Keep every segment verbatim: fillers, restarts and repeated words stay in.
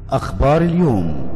أخبار اليوم.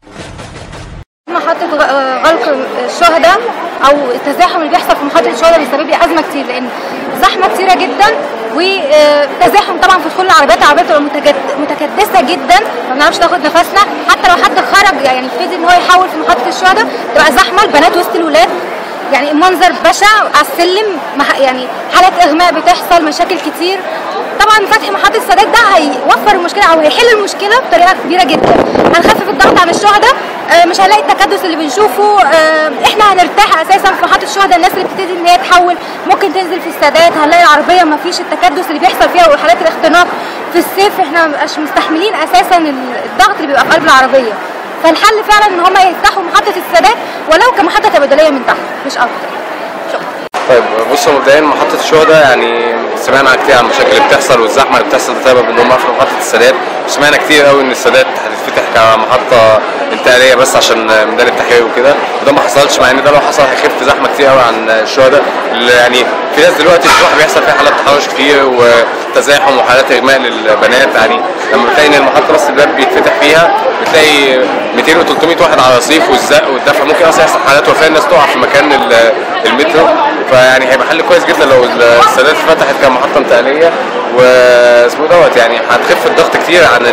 محطة غلق الشهداء أو التزاحم اللي بيحصل في محطة الشهداء بيسبب لي أزمة كتير، لأن زحمة كتيرة جدا وتزاحم طبعا في دخول العربيات. العربيات بتبقى متكدسة جدا، ما بنعرفش ناخد نفسنا. حتى لو حد خرج يعني يبتدي إن هو يحاول في محطة الشهداء تبقى زحمة، البنات وسط الولاد، يعني منظر بشع على السلم، يعني حالات إغماء بتحصل، مشاكل كتير. طبعا فتح محطة السادات ده هيوفر المشكلة أو هيحل المشكلة بطريقة كبيرة جدا. هنخفف الضغط عن الشهداء، مش هنلاقي التكدس اللي بنشوفه. احنا هنرتاح اساسا في محطة الشهداء. الناس اللي بتبتدي ان هي تحول ممكن تنزل في السادات، هنلاقي العربية ما فيش التكدس اللي بيحصل فيها وحالات الاختناق. في الصيف احنا مبقاش مستحملين اساسا الضغط اللي بيبقى في قلب العربية. فالحل فعلا ان هم يفتحوا محطة السادات ولو كمحطة تبادلية من تحت مش اكتر. شكرا. طيب بصوا، مبدئيا محطة الشهداء يعني سمعنا كتير عن المشاكل اللي بتحصل والزحمة اللي بتحصل بسبب ان هم قفلوا محطة السادات، وسمعنا كتير قوي ان السادات هتتفتح كمحطة انتقالية بس عشان ميدان التحرير وكده، وده ما حصلش، مع ان ده لو حصل هيخف زحمة كتير قوي عن الشهداء. يعني في ناس دلوقتي بتروح بيحصل فيها حالات تحرش كتير وتزاحم وحالات اغماء للبنات. يعني لما بتلاقي ان المحطة بس الباب بيتفتح فيها بتلاقي مئتين وتلتمية واحد على الرصيف والزق والدفع، ممكن اصلا يحصل حالات وفاه، الناس تقع في مكان المترو. فيعني هيبقى حل كويس جدا لو السادات اتفتحت كمحطة انتقالية واسمه دوت، يعني هتخف الضغط كتير عن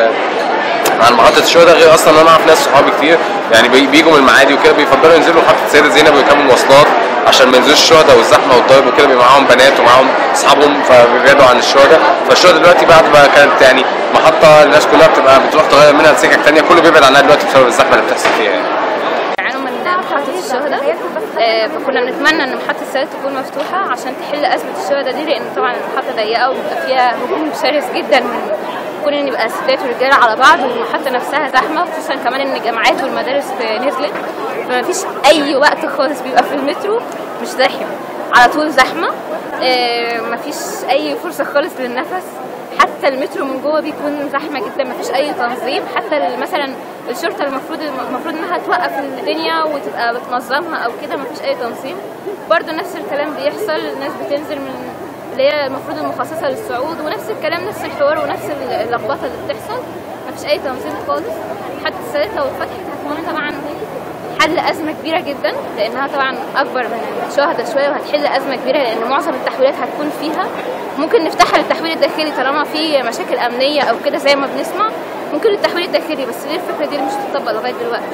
عن محطة الشهداء. غير اصلا انا اعرف ناس صحابي كتير يعني بيجوا من المعادي وكده بيفضلوا ينزلوا محطة السيدة زينب ويركبوا مواصلات عشان ما ينزلوش الشهداء والزحمة والضرب وكده، بيبقى معاهم بنات ومعاهم اصحابهم فبيبعدوا عن الشهداء. فالشهداء دلوقتي بعد ما كانت يعني محطة الناس كلها بتبقى بتروح تغير منها لسكك ثانيه، كله بيبعد عنها دلوقتي بسبب الزحمة اللي بتحصل فيها يعني. محطة الشهداء آه فكنا نتمنى ان محطة السادات تكون مفتوحة عشان تحل أزمة الشهداء دي، لأن طبعا المحطة ضيقة وبيبقى فيها هجوم شرس جدا من كون ان يبقى ستات ورجالة على بعض، والمحطة نفسها زحمة، خصوصا كمان ان الجامعات والمدارس نزلت، فما فيش أي وقت خالص بيبقى في المترو مش زاحم، على طول زحمة. آه ما فيش أي فرصة خالص للنفس، حتى المترو من جوه بيكون زحمه جدا، مفيش اي تنظيم. حتى مثلا الشرطه المفروض المفروض انها توقف الدنيا وتبقى بتنظمها او كده، مفيش اي تنظيم. برضو نفس الكلام بيحصل، الناس بتنزل من اللي هي المفروض المخصصه للصعود، ونفس الكلام نفس الحوار ونفس اللخبطه اللي بتحصل، مفيش اي تنظيم خالص. حتى السادات لو اتفتحت هتكون طبعا حل ازمه كبيره جدا، لانها طبعا اكبر من الشهداء شويه، وهتحل ازمه كبيره لان معظم التحويلات هتكون فيها. ممكن نفتحها للتحويل الداخلي طالما في مشاكل امنيه او كده زي ما بنسمع، ممكن للتحويل الداخلي، بس ليه الفكره دي اللي مش بتطبق لغايه دلوقتي؟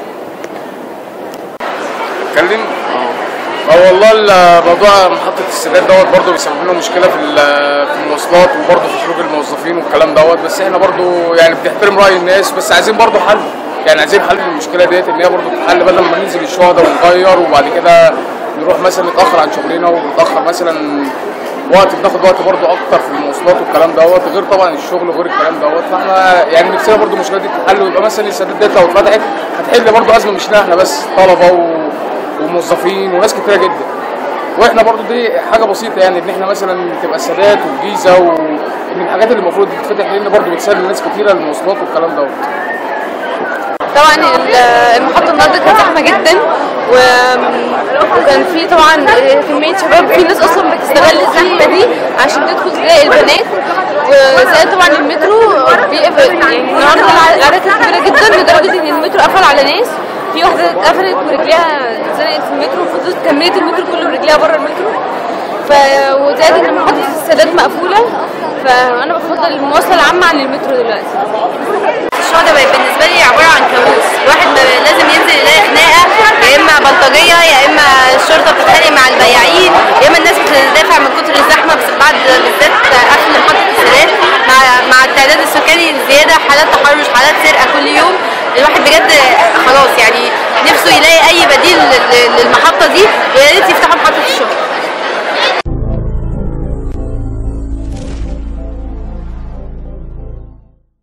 اتكلم اه والله الموضوع محطه السادات دوت برضه بيسبب لنا مشكله في في المواصلات وبرضه في خروج الموظفين والكلام دوت، بس احنا برضه يعني بنحترم راي الناس، بس عايزين برضه حل، يعني عايزين حل للمشكله ديت ان هي برضه تتحل، بدل ما ننزل الشهداء ونغير وبعد كده نروح مثلا نتاخر عن شغلنا ونتاخر مثلا وقت، بناخد وقت برضه اكتر في المواصلات والكلام دوت، غير طبعا الشغل وغير الكلام دوت. فاحنا يعني نفسنا برضه المشكله دي تتحل، ويبقى مثلا السادات ديت لو اتفتحت هتحل برضه ازمه مش احنا بس، طلبه و... وموظفين وناس كتيره جدا. واحنا برضه دي حاجه بسيطه، يعني ان احنا مثلا تبقى السادات والجيزه ومن الحاجات اللي المفروض تتفتح، لان برضه بتسهل لناس كتيره المواصلات والكلام دوت. طبعا المحطه النهارده كانت زحمه جدا، وكان في طبعا كميه شباب، في ناس اصلا بتستغل الزحمه دي عشان تدخل تلاقي البنات، وزائد طبعا المترو بيقفل، يعني النهارده العدد كانت كبيره جدا لدرجه ان المترو قفل على ناس، في واحده اتقفلت ورجليها اتزنقت في المترو وفضلت كملت المترو كله ورجليها بره المترو. ف وزائد ان محطه السادات مقفوله، فانا بفضل المواصله العامه عن المترو دلوقتي. الشهداء بقت بالنسبه لي عباره عن كابوس، الواحد لازم ينزل يلاقي خناقه، يا اما بلطجيه يا اما الشرطه بتتخانق مع البياعين، يا اما الناس بتدافع من كتر الزحمه، بس بعد بالذات قفل محطه السادات مع مع التعداد السكاني الزياده، حالات تحرش، حالات سرقه كل يوم، الواحد بجد خلاص يعني نفسه يلاقي اي بديل للمحطه